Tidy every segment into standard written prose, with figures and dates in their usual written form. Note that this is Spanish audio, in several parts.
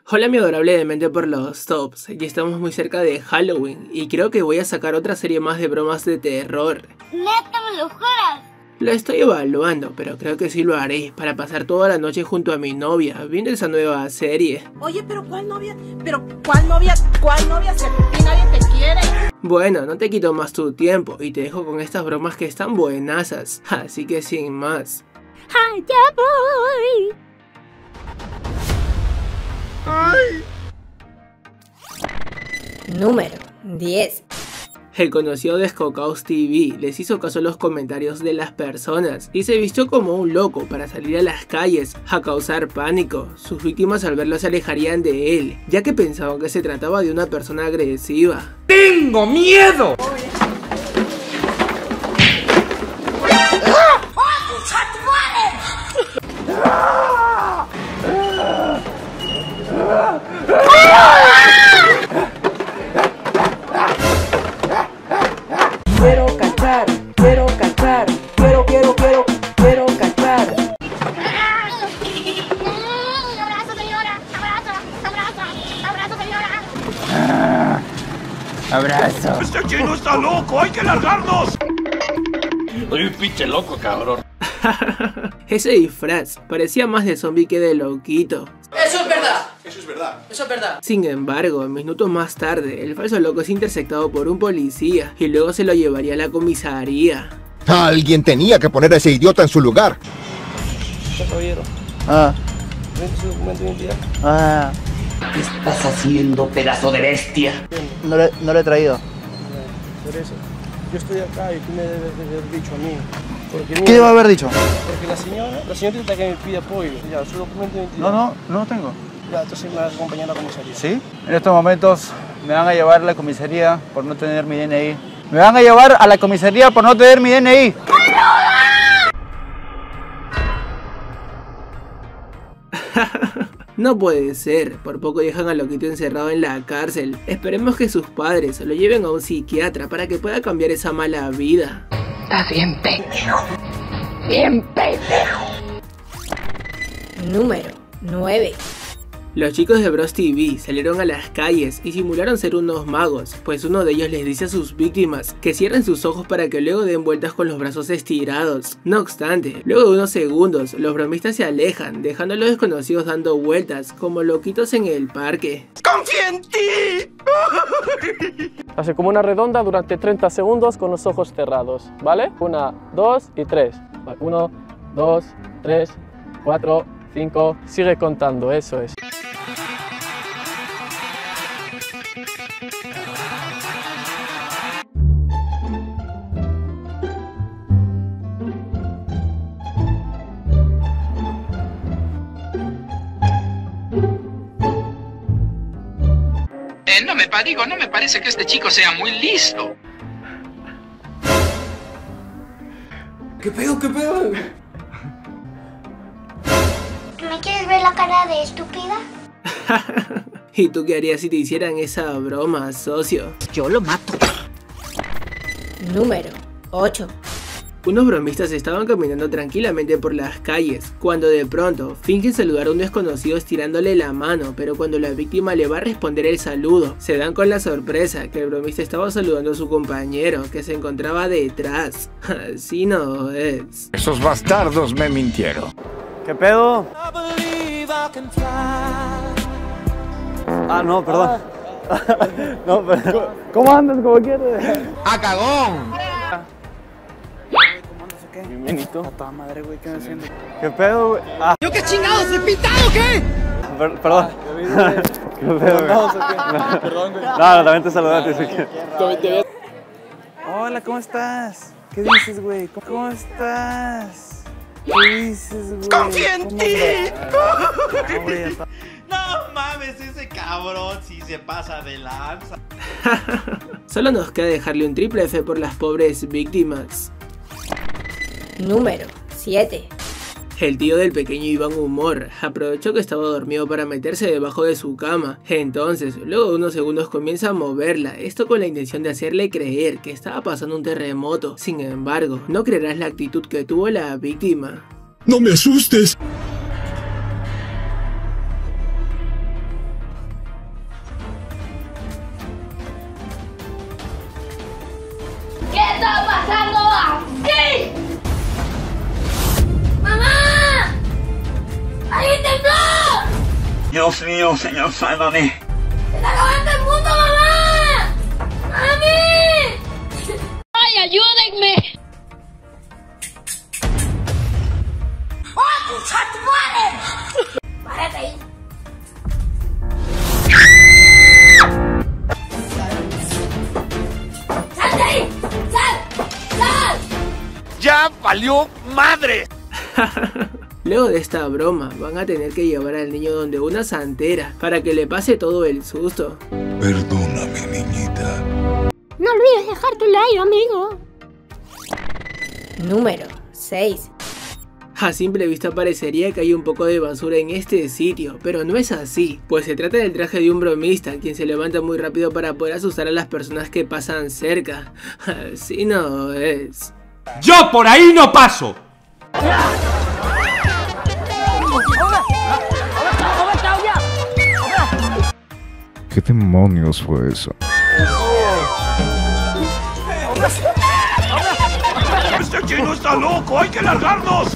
Hola mi adorable demente por los tops, ya estamos muy cerca de Halloween y creo que voy a sacar otra serie más de bromas de terror. ¿Neta me lo juras? Lo estoy evaluando, pero creo que sí lo haré para pasar toda la noche junto a mi novia viendo esa nueva serie. Oye, pero ¿cuál novia? ¿Pero cuál novia? ¿Cuál novia? Si aquí nadie te quiere. Bueno, no te quito más tu tiempo y te dejo con estas bromas que están buenasas, así que sin más. ¡Allá voy! ¡Ay! Número 10. El conocido Descocaos TV les hizo caso a los comentarios de las personas y se vistió como un loco para salir a las calles a causar pánico. Sus víctimas al verlo se alejarían de él, ya que pensaban que se trataba de una persona agresiva. ¡Tengo miedo! Quiero cachar, quiero cachar, quiero cachar. Abrazo, señora, abrazo, señora. ¡Abrazo! ¡Este chino está loco! ¡Hay que largarnos! Soy un pinche loco, cabrón. Ese disfraz parecía más de zombie que de loquito. Eso es verdad. Eso es verdad. Eso es verdad. Sin embargo, minutos más tarde, el falso loco es interceptado por un policía y luego se lo llevaría a la comisaría. Alguien tenía que poner a ese idiota en su lugar. Caballero, Ah, ¿ven su documento de identidad? ah, ¿Qué estás haciendo, pedazo de bestia? no le he traído. Por eso, yo estoy acá y tú me debes de haber dicho a mí. Porque, ¿Qué mira, debo haber dicho? Porque la señorita que me pide apoyo, ya, su documento de identidad. No lo tengo. Ya, entonces me vas a acompañar a la comisaría. ¿Sí? En estos momentos me van a llevar a la comisaría por no tener mi DNI. Me van a llevar a la comisaría por no tener mi DNI. No puede ser, por poco dejan al loquito encerrado en la cárcel. Esperemos que sus padres lo lleven a un psiquiatra para que pueda cambiar esa mala vida. Estás bien pendejo. Bien pendejo. Número 9. Los chicos de Bros TV salieron a las calles y simularon ser unos magos, pues uno de ellos les dice a sus víctimas que cierren sus ojos para que luego den vueltas con los brazos estirados. No obstante, luego de unos segundos, los bromistas se alejan, dejando a los desconocidos dando vueltas como loquitos en el parque. ¡Confía en ti! Hace como una redonda durante 30 segundos con los ojos cerrados, ¿vale? 1, 2 y 3. 1, 2, 3, 4, 5. Sigue contando, eso es. No me parece que este chico sea muy listo. ¿Qué pedo? ¿Me quieres ver la cara de estúpida? ¿Y tú qué harías si te hicieran esa broma, socio? Yo lo mato. Número 8. Unos bromistas estaban caminando tranquilamente por las calles, cuando de pronto fingen saludar a un desconocido estirándole la mano, pero cuando la víctima le va a responder el saludo, se dan con la sorpresa que el bromista estaba saludando a su compañero, que se encontraba detrás. Así no es. Esos bastardos me mintieron. ¿Qué pedo? Ah, no, perdón. No, pero... ¿Cómo andas? ¿Cómo quieres? ¡Ah, cagón! Bienvenido. A toda madre, güey, ¿qué me haciendo? ¿Qué pedo, güey? Ah. ¿Yo qué chingados? ¿Soy pintado o qué? Perdón. ¿Qué pedo, güey? Perdón, güey. No, también te saludaste. Hola, ¿cómo estás? ¿Qué dices, güey? ¿Cómo estás? ¿Qué dices, güey? ¡Confía en ti! No mames, ese cabrón sí se pasa de lanza. Solo nos queda dejarle un triple F por las pobres víctimas. Número 7. El tío del pequeño Iván Humor aprovechó que estaba dormido para meterse debajo de su cama. Entonces, luego de unos segundos comienza a moverla, esto con la intención de hacerle creer que estaba pasando un terremoto. Sin embargo, no creerás la actitud que tuvo la víctima. ¡No me asustes! Dios mío, señor, sálvame. ¡Se está acabando el mundo, mamá! ¡Mami! ¡Ay, ayúdenme! ¡Oh, tu madre! ¡Párate ahí! ¡Sal de ahí! ¡Sal! ¡Sal! ¡Ya valió madre! Luego de esta broma, van a tener que llevar al niño donde una santera para que le pase todo el susto. Perdóname, niñita. No olvides dejar tu like, amigo. Número 6. A simple vista parecería que hay un poco de basura en este sitio, pero no es así, pues se trata del traje de un bromista, quien se levanta muy rápido para poder asustar a las personas que pasan cerca. Así no es. ¡Yo por ahí no paso! ¿Qué demonios fue eso? ¡Este chino está loco! ¡Hay que largarnos!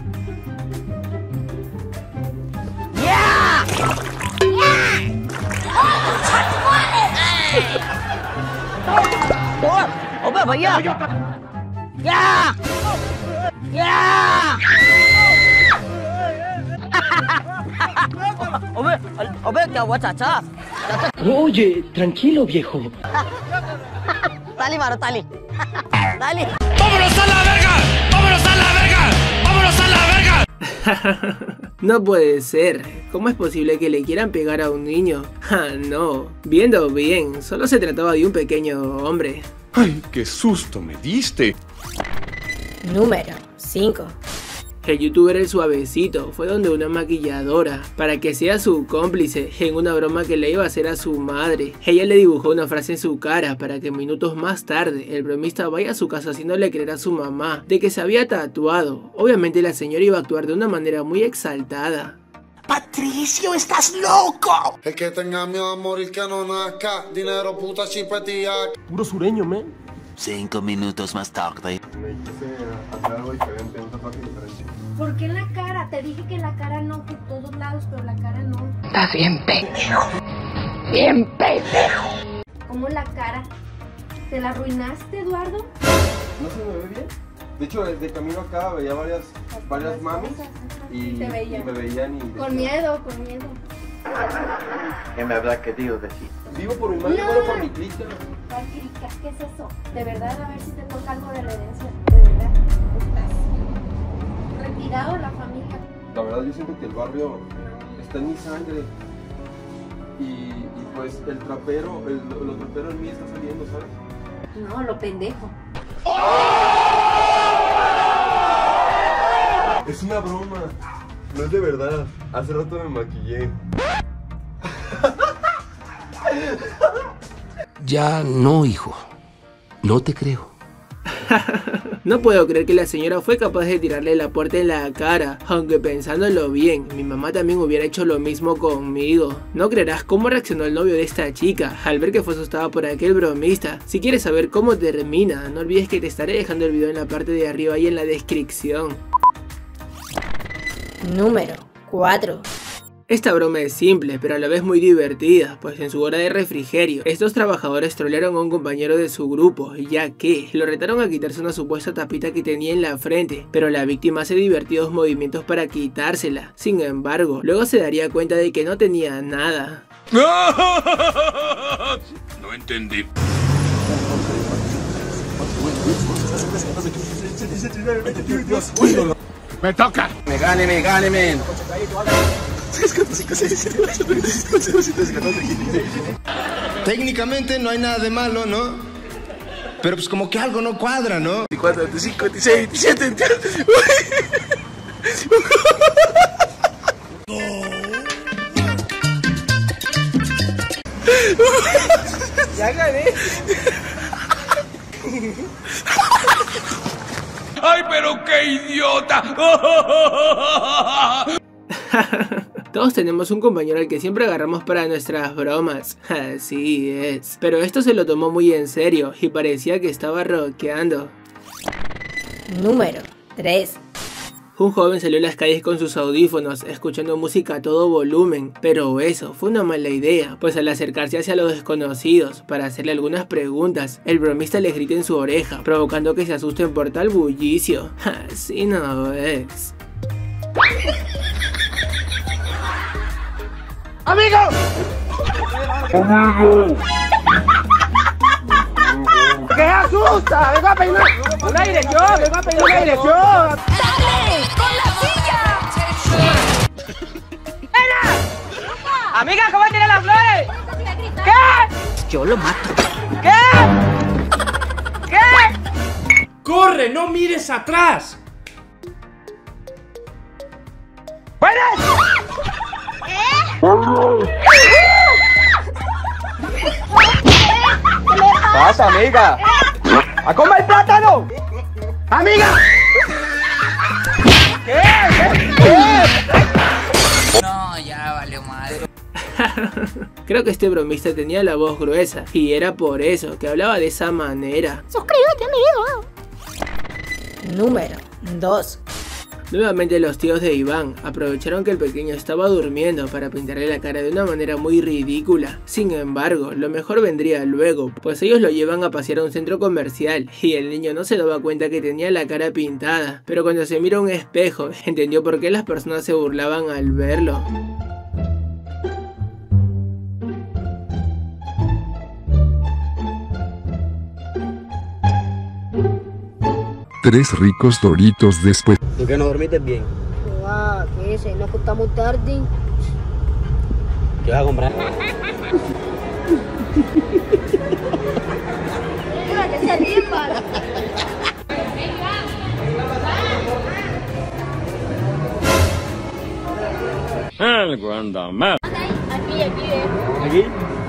Oye, tranquilo, viejo. Dale, mano, dale. Dale. ¡Vámonos a la verga! ¡Vámonos a la verga! ¡Vámonos a la verga! No puede ser. ¿Cómo es posible que le quieran pegar a un niño? No. Viendo bien, solo se trataba de un pequeño hombre. ¡Ay, qué susto me diste! Número 5. El youtuber El Suavecito fue donde una maquilladora para que sea su cómplice en una broma que le iba a hacer a su madre. Ella le dibujó una frase en su cara para que minutos más tarde el bromista vaya a su casa haciéndole creer a su mamá de que se había tatuado. Obviamente la señora iba a actuar de una manera muy exaltada. Patricio, estás loco. El que tenga miedo a morir que no nazca. Dinero, puta, chipetía. Puro sureño, man. 5 minutos más tarde. Me quise hacer algo diferente, un tatuaje diferente. ¿Por qué en la cara? Te dije que en la cara no, por todos lados, pero la cara no. Estás bien pendejo. Bien pendejo. ¿Cómo la cara? ¿Te la arruinaste, Eduardo? ¿No se me ve bien? De hecho, de camino acá veía varias mamis y me veían y... Con miedo, con miedo. ¿Qué me habrá querido decir? Vivo por mi madre, no por mi clica. ¿Cuál clica? ¿Qué es eso? De verdad, a ver si te toca algo de la herencia. De verdad, estás retirado de la familia. La verdad, yo siento que el barrio está en mi sangre. Y pues el trapero, lo trapero en mí está saliendo, ¿sabes? No, lo pendejo. Es una broma. No es de verdad. Hace rato me maquillé. Ya no, hijo. No te creo. No puedo creer que la señora fue capaz de tirarle la puerta en la cara, aunque pensándolo bien, mi mamá también hubiera hecho lo mismo conmigo. No creerás cómo reaccionó el novio de esta chica al ver que fue asustada por aquel bromista. Si quieres saber cómo termina, no olvides que te estaré dejando el video en la parte de arriba y en la descripción. Número 4. Esta broma es simple, pero a la vez muy divertida, pues en su hora de refrigerio, estos trabajadores trolearon a un compañero de su grupo, ya que lo retaron a quitarse una supuesta tapita que tenía en la frente, pero la víctima hace divertidos movimientos para quitársela. Sin embargo, luego se daría cuenta de que no tenía nada. No entendí. ¡Me toca! Me gane, men. Técnicamente no hay nada de malo, ¿no? Pero pues como que algo no cuadra, ¿no? 24, 25, 26, 27. Ya gané. ¡Ay, pero qué idiota! Todos tenemos un compañero al que siempre agarramos para nuestras bromas, así es. Pero esto se lo tomó muy en serio y parecía que estaba rockeando. Número 3. Un joven salió a las calles con sus audífonos, escuchando música a todo volumen, pero eso fue una mala idea, pues al acercarse hacia los desconocidos para hacerle algunas preguntas, el bromista les grita en su oreja, provocando que se asusten por tal bullicio. Así no es. ¡Amigo! ¡Amigo! ¡Que asusta! ¡Vengo a peinar! ¡Una dirección! ¡Vengo a peinar una dirección! ¡Dale! ¡Con la silla! ¡Ven! ¡Amiga, cómo tiene las flores! ¿Qué? Yo lo mato. ¿Qué? ¿Qué? ¡Corre! ¡No mires atrás! ¡Buenas! ¿Qué pasa, amiga? ¡A comer plátano! ¡Amiga! ¿Qué? No, ya valió madre. Creo que este bromista tenía la voz gruesa y era por eso que hablaba de esa manera. Suscríbete, amigo. Número 2. Nuevamente los tíos de Iván aprovecharon que el pequeño estaba durmiendo para pintarle la cara de una manera muy ridícula. Sin embargo, lo mejor vendría luego, pues ellos lo llevan a pasear a un centro comercial y el niño no se daba cuenta que tenía la cara pintada, pero cuando se miró a un espejo entendió por qué las personas se burlaban al verlo. Tres ricos Doritos después. ¿Tú que no dormiste bien? ¿Qué es? ¿No acostamos tarde? ¿Qué vas a comprar? Que se ríe para. Algo anda mal. Aquí. ¿Aquí?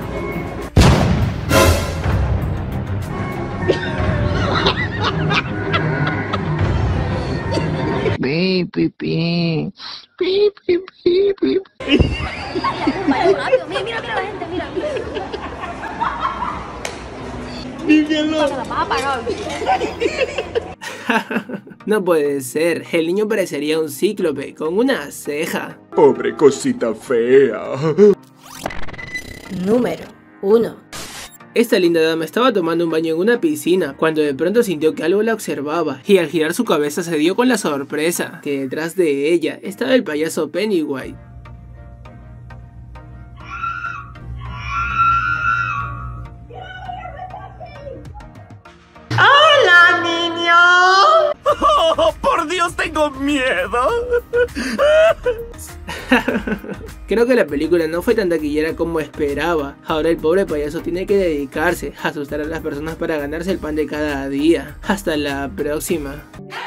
Pi, pi, pi. Pi, pi, pi, pi. Mira la gente, mira. No puede ser, el niño parecería un cíclope con una ceja. Pobre cosita fea. Número 1. Esta linda dama estaba tomando un baño en una piscina cuando de pronto sintió que algo la observaba y al girar su cabeza se dio con la sorpresa que detrás de ella estaba el payaso Pennywise. ¡Hola, niño! ¡Oh, por Dios, tengo miedo! Creo que la película no fue tan taquillera como esperaba. Ahora el pobre payaso tiene que dedicarse a asustar a las personas para ganarse el pan de cada día. Hasta la próxima.